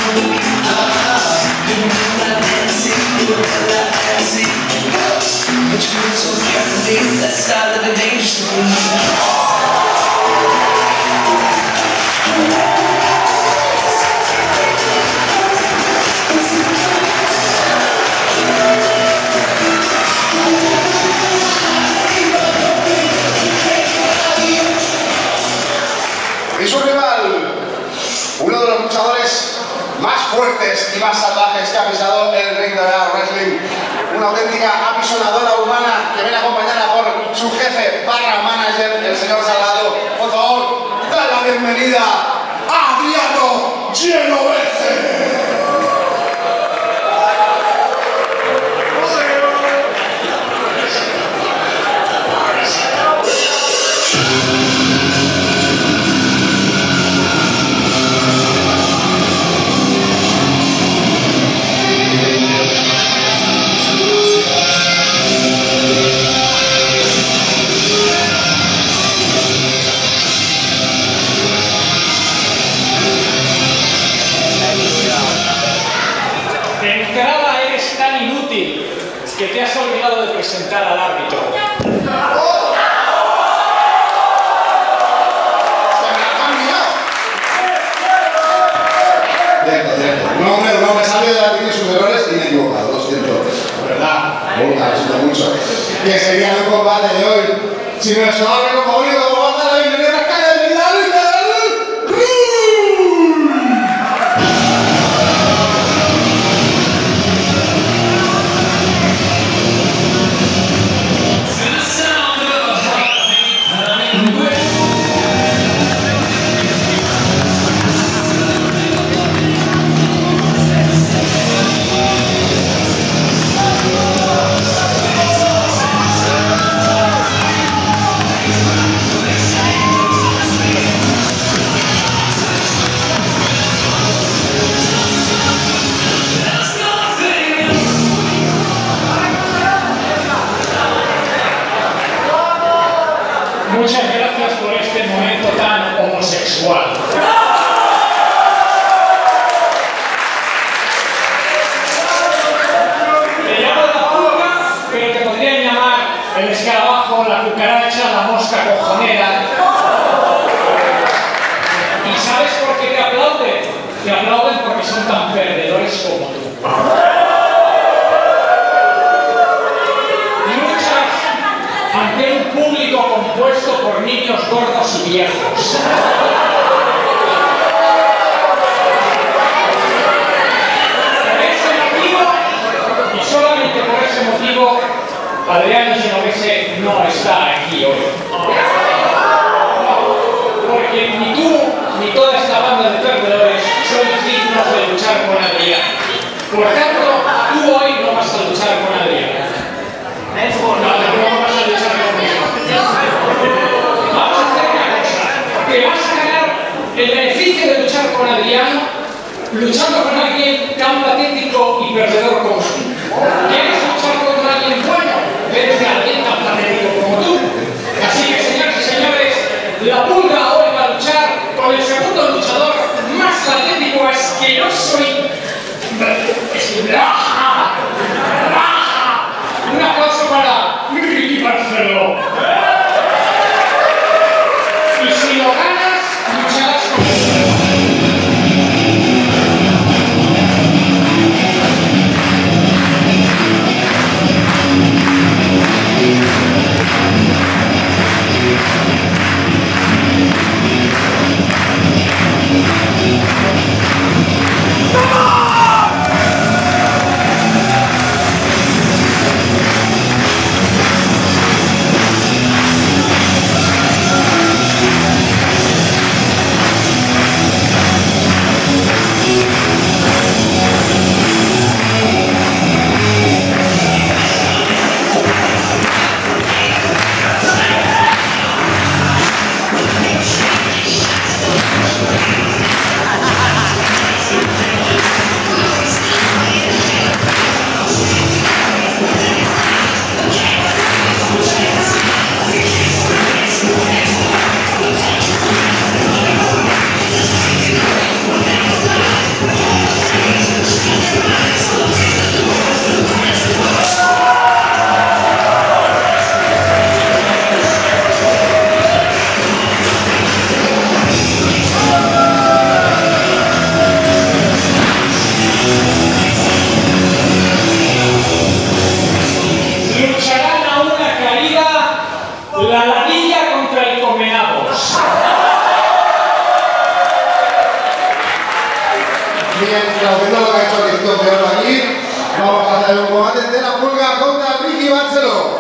Y su rival, uno de los luchadores más fuertes y más salvajes que ha pisado el ring de la wrestling, una auténtica apisonadora humana que viene acompañada por su jefe barra manager, el señor Salgado. Por favor, da la bienvenida a Adriano Genovese. Que te has olvidado de presentar al árbitro. ¡Se me ha cambiado! Cierto. Un hombre sabio ya tiene sus errores y me he equivocado, lo siento. De verdad, lo siento mucho. Que sería el combate de hoy si nuestro árbitro favorito va a dar la bienvenida a la calle de Vidal y de Muchas gracias por este momento tan homosexual. Te llamo la pulga, pero te podrían llamar el escarabajo, la cucaracha, la mosca cojonera. ¿Y sabes por qué te aplauden? Te aplauden porque son tan perdedores como tú. Ante un público compuesto por niños gordos y viejos. Por ese motivo, y solamente por ese motivo, Adriano Genovese no está aquí hoy. Porque ni tú, ni toda esta banda de perdedores sois dignos de luchar con Adriano. Por tanto, tú hoy no vas a luchar con Adriano. Vamos a hacer una cosa, que vas a ganar el beneficio de luchar con Adriano luchando con alguien tan patético y perdedor como tú. ¿Quieres luchar contra alguien bueno? Vete a alguien tan patético como tú. Así que, señores y señores, la pulga hoy va a luchar con el segundo luchador más patético, asqueroso y... Un aplauso para Ricky Barceló. Y si lo ganas, lucharás con él. roditos de oro aquí. Vamos a hacer un combate de la pulga contra Ricky Barceló.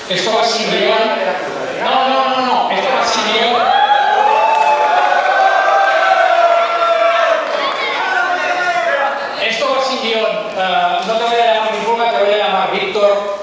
Esto va sin guión. No. Esto va sin guión. Esto va sin guión. No te voy a llamar ninguna, te voy a llamar Víctor.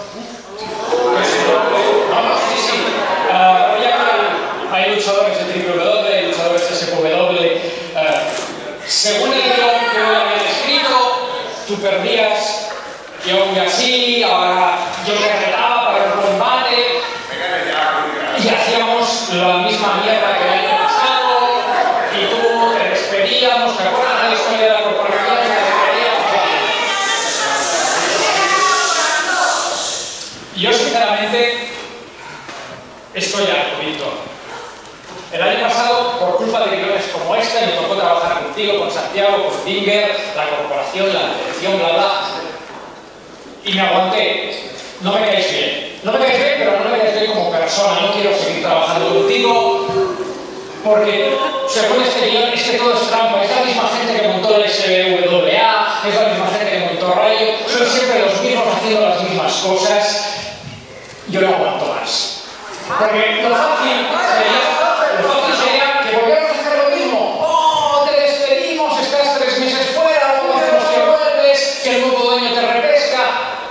Sí. Hoy aquí hay luchadores de WWE, hay luchadores de SPW. Según el guión que hoy había escrito, tú perdías y aún así, ahora yo te retaba para el combate y hacíamos la misma mierda que el año pasado y tú te despedíamos, ¿te acuerdas de la historia de la corporación? Te despedíamos. Yo sinceramente estoy harto, Víctor. El año pasado, por culpa de guiones como este, me tocó trabajar contigo, con Santiago, con Dinger, la corporación, la dirección, bla bla. Y me aguanté. No me caes bien. No me caes bien, pero no me caes bien como persona. No quiero seguir trabajando contigo porque, según este guión, es que todo es trampa. Es la misma gente que montó el SWA, es la misma gente que montó Rayo. Son siempre los mismos haciendo las mismas cosas. Yo no aguanto más. Porque lo fácil sería que volviéramos a hacer lo mismo. ¡Oh, te despedimos! Estás 3 meses fuera, luego hacemos que vuelves, que el nuevo dueño te repesca.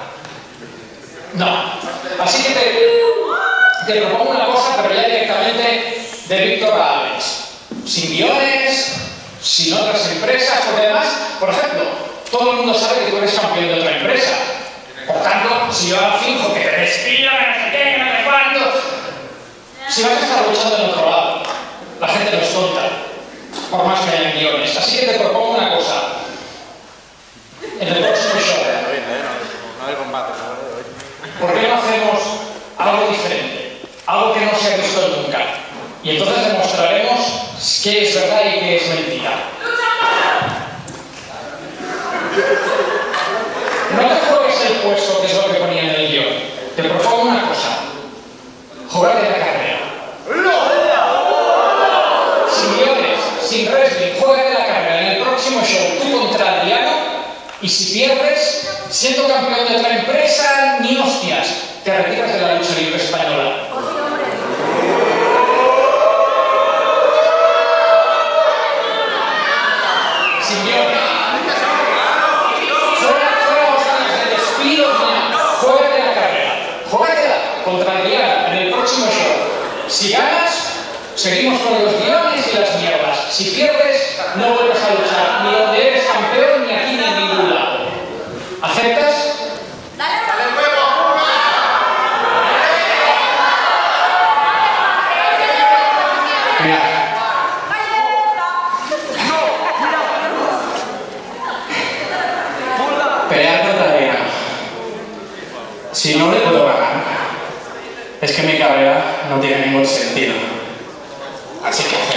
No. Así que te propongo una cosa, pero ya directamente de Víctor a Alex. Sin guiones, sin otras empresas, porque además, por ejemplo, todo el mundo sabe que tú eres campeón de otra empresa. Por tanto, si yo ahora finjo que te despido, que no sé qué, que no sé cuánto, si vas a estar luchando en otro lado, la gente no es tonta, por más que haya guiones. Así que te propongo una cosa. En el próximo show, ¿por qué no hacemos algo diferente? Algo que no se ha visto nunca. Y entonces demostraremos qué es verdad y qué es mentira. No te juegues el puesto, que es lo que ponía en el guión. Te propongo una cosa. Jugate la carrera. Sin guiones, sin wrestling, jugate la carrera. En el próximo show, tú contra Adriano, y si pierdes, siendo campeón de otra empresa, ni hostias, te retiras de la lucha libre española. Sin guiones. Fuera los años de despidos, jugate la carrera. Júgatela contra Adriano en el próximo show. Si ganas, seguimos con los guiones y las mierdas. Si pierdes, no vuelves a luchar ni donde eres campeón, ni aquí, ni en ningún lado. ¿Aceptas? ¡Dale huevo! Mira. Pelear contra Adriano. Si no le puedo ganar, es que mi carrera no tiene ningún sentido. Así que